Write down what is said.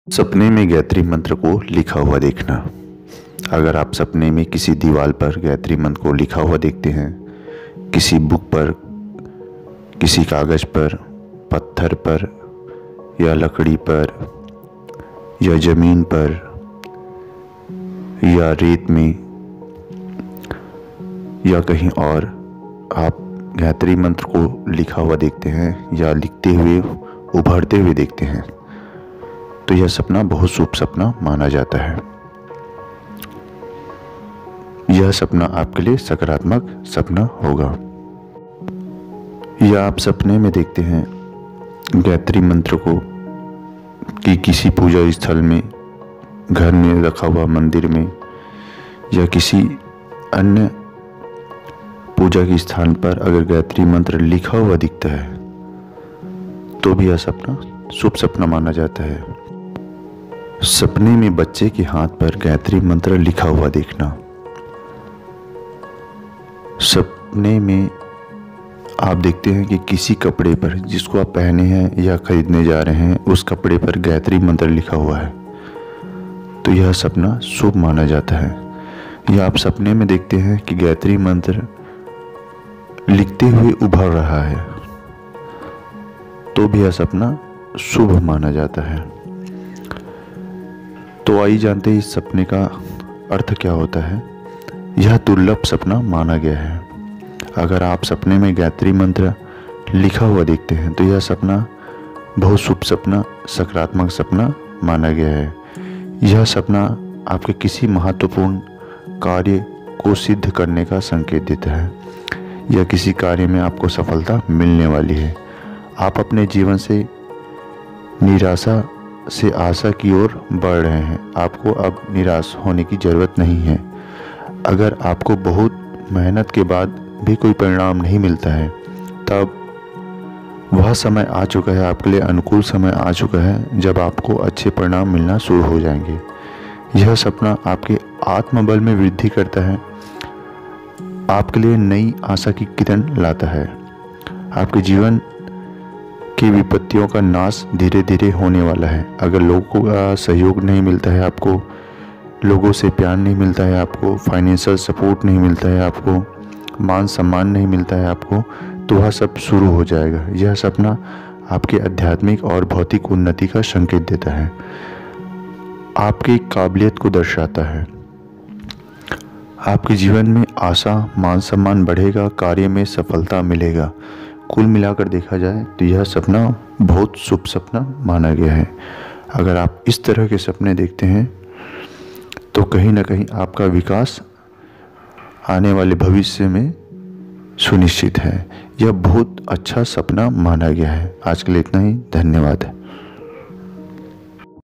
सपने में गायत्री मंत्र को लिखा हुआ देखना। अगर आप सपने में किसी दीवार पर गायत्री मंत्र को लिखा हुआ देखते हैं, किसी बुक पर, किसी कागज़ पर, पत्थर पर या लकड़ी पर या ज़मीन पर या रेत में या कहीं और आप गायत्री मंत्र को लिखा हुआ देखते हैं या लिखते हुए उभरते हुए देखते हैं, तो यह सपना बहुत शुभ सपना माना जाता है। यह सपना आपके लिए सकारात्मक सपना होगा। या आप सपने में देखते हैं गायत्री मंत्र को कि किसी पूजा स्थल में, घर में रखा हुआ मंदिर में या किसी अन्य पूजा के स्थान पर अगर गायत्री मंत्र लिखा हुआ दिखता है तो भी यह सपना शुभ सपना माना जाता है। सपने में बच्चे के हाथ पर गायत्री मंत्र लिखा हुआ देखना। सपने में आप देखते हैं कि किसी कपड़े पर जिसको आप पहने हैं या खरीदने जा रहे हैं, उस कपड़े पर गायत्री मंत्र लिखा हुआ है, तो यह सपना शुभ माना जाता है। या आप सपने में देखते हैं कि गायत्री मंत्र लिखते हुए उभर रहा है, तो भी यह सपना शुभ माना जाता है। तो आइए जानते हैं इस सपने का अर्थ क्या होता है। यह दुर्लभ सपना माना गया है। अगर आप सपने में गायत्री मंत्र लिखा हुआ देखते हैं तो यह सपना बहुत शुभ सपना, सकारात्मक सपना माना गया है। यह सपना आपके किसी महत्वपूर्ण कार्य को सिद्ध करने का संकेत देता है या किसी कार्य में आपको सफलता मिलने वाली है। आप अपने जीवन से निराशा से आशा की ओर बढ़ रहे हैं। आपको अब निराश होने की ज़रूरत नहीं है। अगर आपको बहुत मेहनत के बाद भी कोई परिणाम नहीं मिलता है, तब वह समय आ चुका है, आपके लिए अनुकूल समय आ चुका है जब आपको अच्छे परिणाम मिलना शुरू हो जाएंगे। यह सपना आपके आत्मबल में वृद्धि करता है, आपके लिए नई आशा की किरण लाता है। आपके जीवन की विपत्तियों का नाश धीरे धीरे होने वाला है। अगर लोगों का सहयोग नहीं मिलता है, आपको लोगों से प्यार नहीं मिलता है, आपको फाइनेंशियल सपोर्ट नहीं मिलता है, आपको मान सम्मान नहीं मिलता है आपको, तो वह सब शुरू हो जाएगा। यह सपना आपके आध्यात्मिक और भौतिक उन्नति का संकेत देता है, आपकी काबिलियत को दर्शाता है। आपके जीवन में आशा, मान सम्मान बढ़ेगा, कार्य में सफलता मिलेगा। कुल मिलाकर देखा जाए तो यह सपना बहुत शुभ सपना माना गया है। अगर आप इस तरह के सपने देखते हैं तो कहीं ना कहीं आपका विकास आने वाले भविष्य में सुनिश्चित है। यह बहुत अच्छा सपना माना गया है। आज के लिए इतना ही। धन्यवाद।